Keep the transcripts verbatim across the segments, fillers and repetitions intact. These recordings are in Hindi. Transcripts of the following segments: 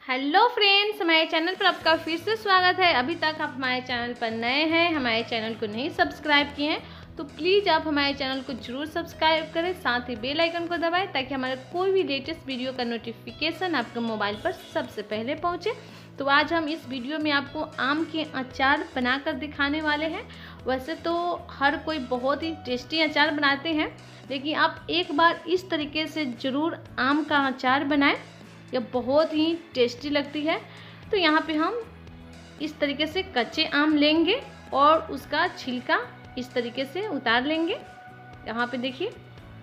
हेलो फ्रेंड्स, हमारे चैनल पर आपका फिर से स्वागत है। अभी तक आप हमारे चैनल पर नए हैं, हमारे चैनल को नहीं सब्सक्राइब किए हैं तो प्लीज़ आप हमारे चैनल को जरूर सब्सक्राइब करें, साथ ही बेल आइकन को दबाएं ताकि हमारा कोई भी लेटेस्ट वीडियो का नोटिफिकेशन आपके मोबाइल पर सबसे पहले पहुंचे। तो आज हम इस वीडियो में आपको आम के अचार बनाकर दिखाने वाले हैं। वैसे तो हर कोई बहुत ही टेस्टी अचार बनाते हैं, लेकिन आप एक बार इस तरीके से ज़रूर आम का अचार बनाएं, यह बहुत ही टेस्टी लगती है। तो यहाँ पे हम इस तरीके से कच्चे आम लेंगे और उसका छिलका इस तरीके से उतार लेंगे। यहाँ पे देखिए,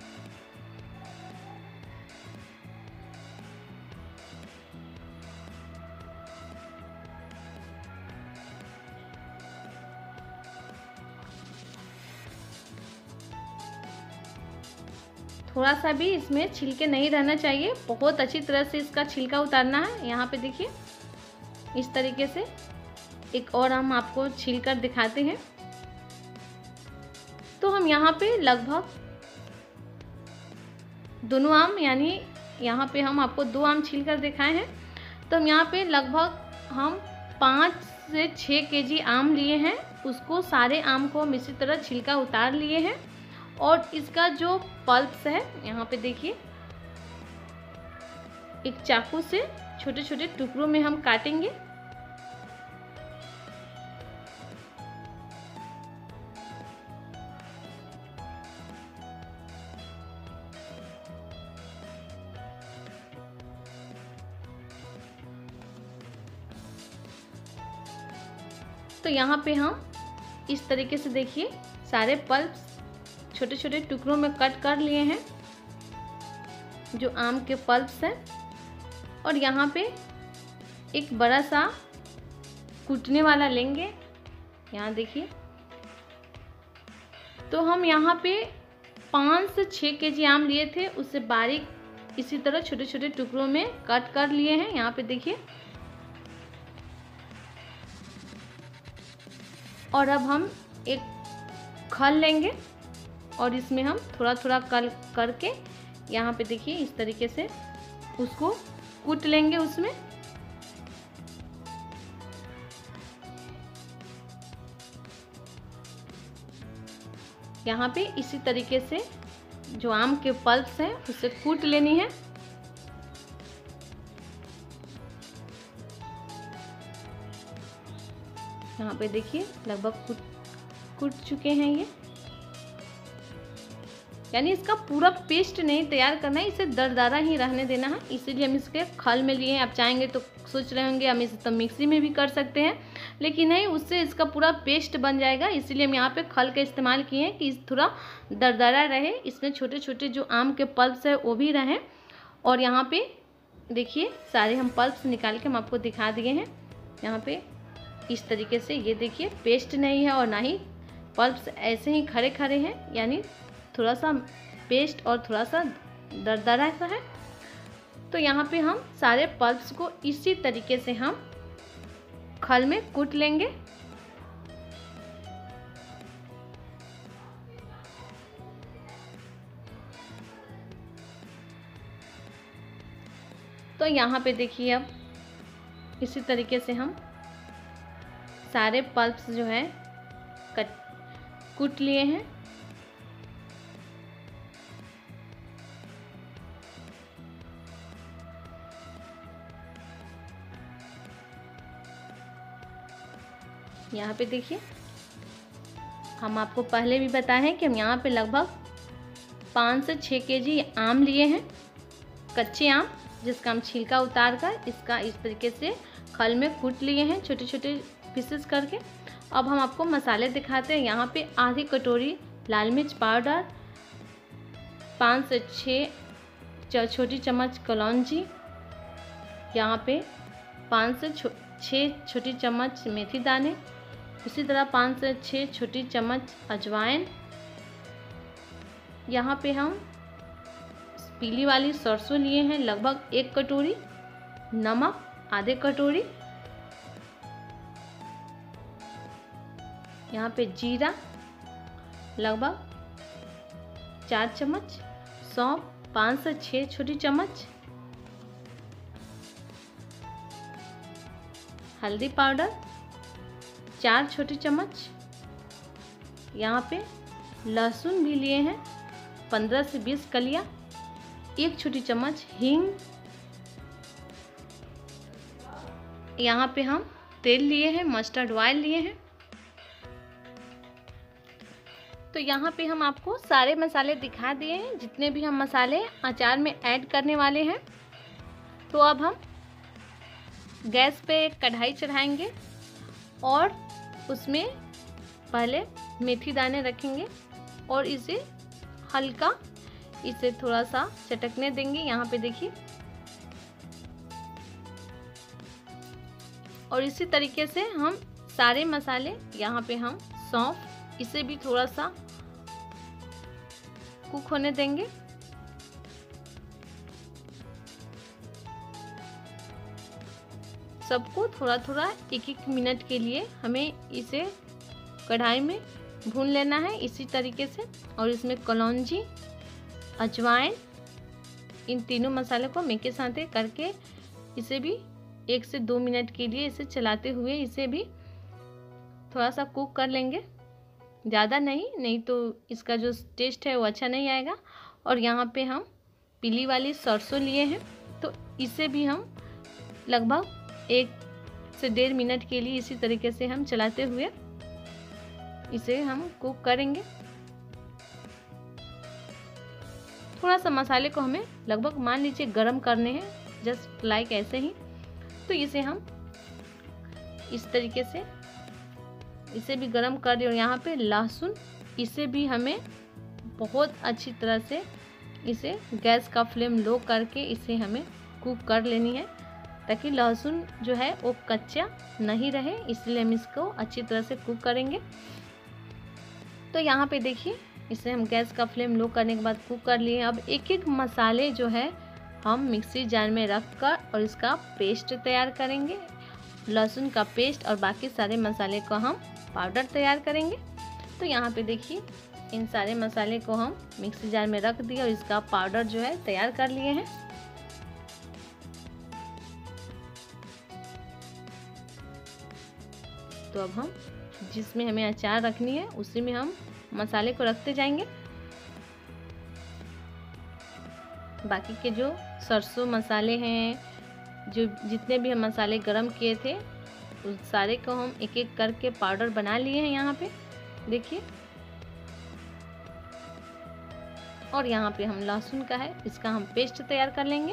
थोड़ा सा भी इसमें छिलके नहीं रहना चाहिए, बहुत अच्छी तरह से इसका छिलका उतारना है। यहाँ पे देखिए इस तरीके से। एक और हम आपको छील कर दिखाते हैं। तो हम यहाँ पे लगभग दोनों आम, यानी यहाँ पे हम आपको दो आम छील कर दिखाए हैं। तो हम यहाँ पे लगभग हम पाँच से छः केजी आम लिए हैं। उसको सारे आम को हम इसी तरह छिलका उतार लिए हैं और इसका जो पल्प्स है, यहाँ पे देखिए एक चाकू से छोटे छोटे टुकड़ों में हम काटेंगे। तो यहाँ पे हम इस तरीके से देखिए सारे पल्प्स छोटे छोटे टुकड़ों में कट कर लिए हैं, जो आम के पल्प्स हैं। और यहाँ पे एक बड़ा सा कूटने वाला लेंगे, यहाँ देखिए। तो हम यहाँ पे पाँच से छः केजी आम लिए थे, उससे बारीक इसी तरह छोटे छोटे टुकड़ों में कट कर लिए हैं। यहाँ पे देखिए। और अब हम एक खल लेंगे और इसमें हम थोड़ा थोड़ा कल करके यहाँ पे देखिए इस तरीके से उसको कूट लेंगे। उसमें यहाँ पे इसी तरीके से जो आम के पल्प्स हैं उसे कूट लेनी है। यहाँ पे देखिए लगभग कूट कूट चुके हैं ये, यानी इसका पूरा पेस्ट नहीं तैयार करना है, इसे दरदरा ही रहने देना है। इसीलिए हम इसके खल में लिए हैं। आप चाहेंगे तो सोच रहे होंगे हम इसे तो मिक्सी में भी कर सकते हैं, लेकिन नहीं, उससे इसका पूरा पेस्ट बन जाएगा। इसीलिए हम यहाँ पे खल का इस्तेमाल किए हैं कि थोड़ा दरदरा रहे, इसमें छोटे छोटे जो आम के पल्प्स है वो भी रहें। और यहाँ पे देखिए सारे हम पल्प्स निकाल के हम आपको दिखा दिए हैं। यहाँ पे इस तरीके से ये देखिए पेस्ट नहीं है और ना ही पल्प्स ऐसे ही खड़े खड़े हैं, यानी थोड़ा सा पेस्ट और थोड़ा सा दरदरा सा है। तो यहाँ पे हम सारे पल्प्स को इसी तरीके से हम खल में कूट लेंगे। तो यहाँ पे देखिए अब इसी तरीके से हम सारे पल्प्स जो है कट कूट लिए हैं। यहाँ पे देखिए हम आपको पहले भी बताए हैं कि हम यहाँ पे लगभग पाँच से छः केजी आम लिए हैं, कच्चे आम, जिसका हम छिलका उतार कर इसका इस तरीके से खल में कूट लिए हैं छोटे छोटे पीसेस करके। अब हम आपको मसाले दिखाते हैं। यहाँ पे आधी कटोरी लाल मिर्च पाउडर, पाँच से छः छोटी चम्मच कलौंजी, यहाँ पे पाँच से छः छोटी चम्मच मेथी दाने, इसी तरह पाँच से छः छोटी चम्मच अजवाइन। यहाँ पे हम पीली वाली सरसों लिए हैं लगभग एक कटोरी, नमक आधे कटोरी, यहाँ पे जीरा लगभग चार चम्मच, सौंफ पाँच से छः छोटी चम्मच, हल्दी पाउडर चार छोटे चम्मच, यहाँ पे लहसुन भी लिए हैं पंद्रह से बीस कलियां, एक छोटी चम्मच हींग, यहाँ पे हम तेल लिए हैं, मस्टर्ड ऑयल लिए हैं। तो यहाँ पे हम आपको सारे मसाले दिखा दिए हैं, जितने भी हम मसाले अचार में ऐड करने वाले हैं। तो अब हम गैस पे एक कढ़ाई चढ़ाएंगे और उसमें पहले मेथी दाने रखेंगे और इसे हल्का इसे थोड़ा सा चटकने देंगे। यहाँ पे देखिए, और इसी तरीके से हम सारे मसाले, यहाँ पे हम सौंफ, इसे भी थोड़ा सा कुक होने देंगे। सबको थोड़ा थोड़ा एक एक मिनट के लिए हमें इसे कढ़ाई में भून लेना है इसी तरीके से। और इसमें कलौंजी, अजवाइन, इन तीनों मसालों को मिक्स साथ करके इसे भी एक से दो मिनट के लिए इसे चलाते हुए इसे भी थोड़ा सा कुक कर लेंगे, ज़्यादा नहीं, नहीं तो इसका जो टेस्ट है वो अच्छा नहीं आएगा। और यहाँ पे हम पीली वाली सरसों लिए हैं, तो इसे भी हम लगभग एक से डेढ़ मिनट के लिए इसी तरीके से हम चलाते हुए इसे हम कुक करेंगे। थोड़ा सा मसाले को हमें लगभग मान लीजिए गरम करने हैं, जस्ट लाइक ऐसे ही। तो इसे हम इस तरीके से इसे भी गरम कर दिए। और यहाँ पे लहसुन, इसे भी हमें बहुत अच्छी तरह से इसे गैस का फ्लेम लो करके इसे हमें कुक कर लेनी है, ताकि लहसुन जो है वो कच्चा नहीं रहे, इसलिए हम इसको अच्छी तरह से कुक करेंगे। तो यहाँ पे देखिए, इसे हम गैस का फ्लेम लो करने के बाद कुक कर लिए। अब एक एक मसाले जो है हम मिक्सी जार में रख कर और इसका पेस्ट तैयार करेंगे। लहसुन का पेस्ट और बाकी सारे मसाले को हम पाउडर तैयार करेंगे। तो यहाँ पे देखिए, इन सारे मसाले को हम मिक्सी जार में रख दिए और इसका पाउडर जो है तैयार कर लिए हैं। तो अब हम जिसमें हमें अचार रखनी है उसी में हम मसाले को रखते जाएंगे। बाकी के जो सरसों मसाले हैं, जो जितने भी हम मसाले गरम किए थे, उस सारे को हम एक एक करके पाउडर बना लिए हैं यहाँ पे देखिए। और यहाँ पे हम लहसुन का है, इसका हम पेस्ट तैयार कर लेंगे।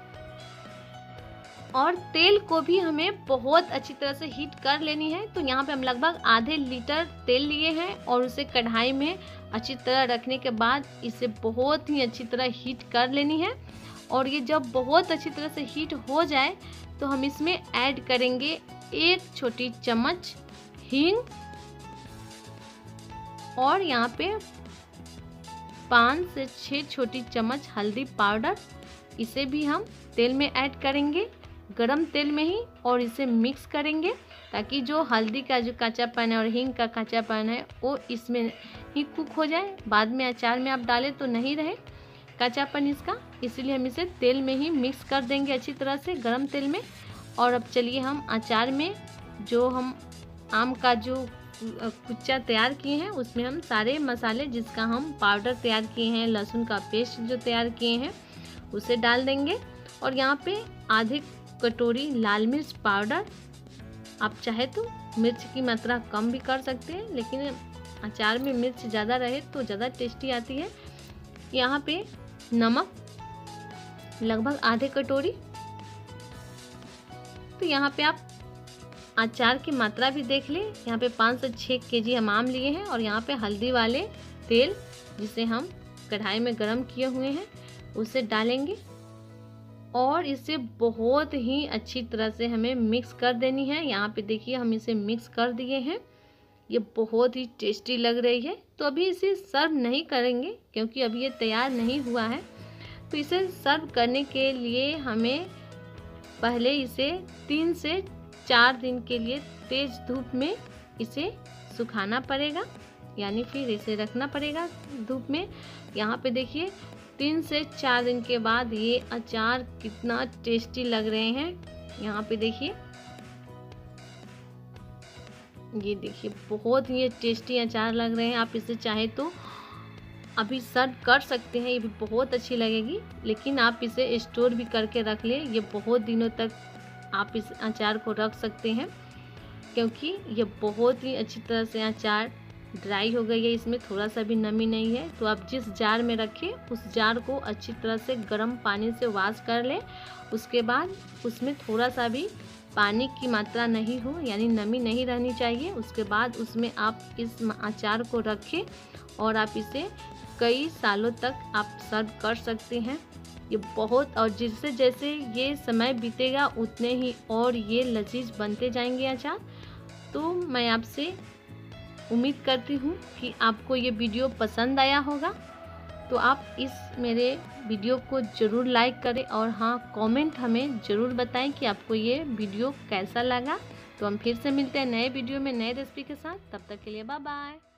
और तेल को भी हमें बहुत अच्छी तरह से हीट कर लेनी है। तो यहाँ पे हम लगभग आधे लीटर तेल लिए हैं और उसे कढ़ाई में अच्छी तरह रखने के बाद इसे बहुत ही अच्छी तरह हीट कर लेनी है। और ये जब बहुत अच्छी तरह से हीट हो जाए तो हम इसमें ऐड करेंगे एक छोटी चम्मच हींग और यहाँ पे पाँच से छः छोटी चम्मच हल्दी पाउडर, इसे भी हम तेल में ऐड करेंगे, गरम तेल में ही, और इसे मिक्स करेंगे ताकि जो हल्दी का जो कच्चापन है और हींग का कच्चापन है वो इसमें ही कुक हो जाए। बाद में अचार में आप डालें तो नहीं रहे कच्चापन इसका, इसलिए हम इसे तेल में ही मिक्स कर देंगे अच्छी तरह से, गरम तेल में। और अब चलिए हम अचार में जो हम आम का जो कुच्चा तैयार किए हैं उसमें हम सारे मसाले जिसका हम पाउडर तैयार किए हैं, लहसुन का पेस्ट जो तैयार किए हैं उसे डाल देंगे। और यहाँ पे आधे कटोरी लाल मिर्च पाउडर, आप चाहे तो मिर्च की मात्रा कम भी कर सकते हैं, लेकिन अचार में मिर्च ज़्यादा रहे तो ज़्यादा टेस्टी आती है। यहाँ पे नमक लगभग आधे कटोरी। तो यहाँ पे आप अचार की मात्रा भी देख लें, यहाँ पे पाँच से छः केजी हम आम लिए हैं। और यहाँ पे हल्दी वाले तेल जिसे हम कढ़ाई में गरम किए हुए हैं उसे डालेंगे और इसे बहुत ही अच्छी तरह से हमें मिक्स कर देनी है। यहाँ पे देखिए हम इसे मिक्स कर दिए हैं, ये बहुत ही टेस्टी लग रही है। तो अभी इसे सर्व नहीं करेंगे क्योंकि अभी ये तैयार नहीं हुआ है। तो इसे सर्व करने के लिए हमें पहले इसे तीन से चार दिन के लिए तेज धूप में इसे सुखाना पड़ेगा, यानी फिर इसे रखना पड़ेगा धूप में। यहाँ पे देखिए तीन से चार दिन के बाद ये अचार कितना टेस्टी लग रहे हैं। यहाँ पे देखिए ये देखिए बहुत ये टेस्टी अचार लग रहे हैं। आप इसे चाहे तो अभी सर्व कर सकते हैं, ये भी बहुत अच्छी लगेगी। लेकिन आप इसे स्टोर भी करके रख ले, ये बहुत दिनों तक आप इस अचार को रख सकते हैं, क्योंकि ये बहुत ही अच्छी तरह से अचार ड्राई हो गई है, इसमें थोड़ा सा भी नमी नहीं है। तो आप जिस जार में रखें उस जार को अच्छी तरह से गर्म पानी से वॉश कर लें। उसके बाद उसमें थोड़ा सा भी पानी की मात्रा नहीं हो, यानी नमी नहीं रहनी चाहिए। उसके बाद उसमें आप इस अचार को रखें और आप इसे कई सालों तक आप सर्व कर सकते हैं। ये बहुत, और जिससे जैसे ये समय बीतेगा उतने ही और ये लजीज बनते जाएंगे अचार। तो मैं आपसे उम्मीद करती हूँ कि आपको ये वीडियो पसंद आया होगा। तो आप इस मेरे वीडियो को ज़रूर लाइक करें और हाँ, कमेंट हमें ज़रूर बताएं कि आपको ये वीडियो कैसा लगा। तो हम फिर से मिलते हैं नए वीडियो में नए रेसिपी के साथ। तब तक के लिए बाय बाय।